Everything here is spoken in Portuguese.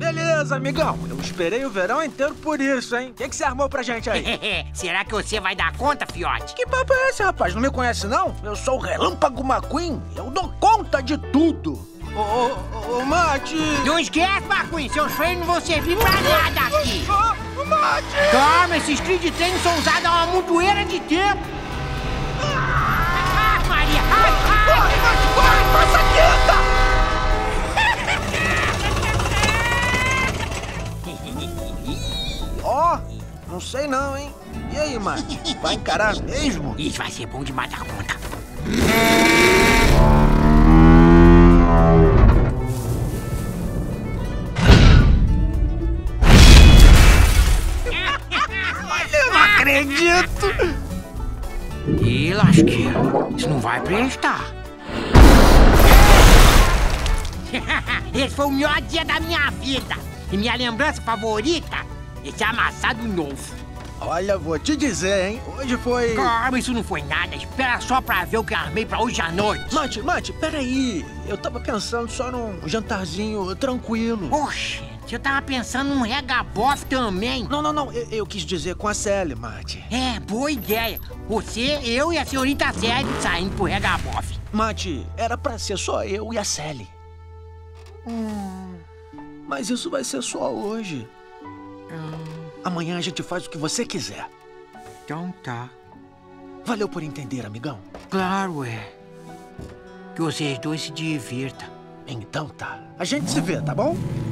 beleza, amigão. Eu esperei o verão inteiro por isso, hein? O que você armou pra gente aí? Será que você vai dar conta, fiote? Que papo é esse, rapaz? Não me conhece, não? Eu sou o Relâmpago McQueen. Eu dou conta de tudo. Ô, Mate! Não esquece, McQueen. Seus freios não vão servir pra nada aqui. Mate! Toma, esses trilhos de treino são usados há uma montoeira de tempo. Maria! Corre, Mate, corre! Passa quieta! Ó, não sei não, hein? E aí, Mate? Vai encarar mesmo? Isso vai ser bom demais da conta. Eu não acredito! Ih, lasqueira. Isso não vai prestar. Esse foi o melhor dia da minha vida. E minha lembrança favorita, esse amassado novo. Olha, vou te dizer, hein? Hoje foi... Calma, isso não foi nada. Espera só pra ver o que eu armei pra hoje à noite. Mate, peraí. Eu tava pensando só num jantarzinho tranquilo. Oxe, eu tava pensando num regabof também. Não. Eu quis dizer com a Sally, Mate. É, boa ideia. Você, eu e a senhorita Sally saindo pro regabof. Mate, era pra ser só eu e a Sally. Mas isso vai ser só hoje. Amanhã a gente faz o que você quiser. Então tá. Valeu por entender, amigão. Claro, é. Que vocês dois se divirtam. Então tá. A gente se vê, tá bom?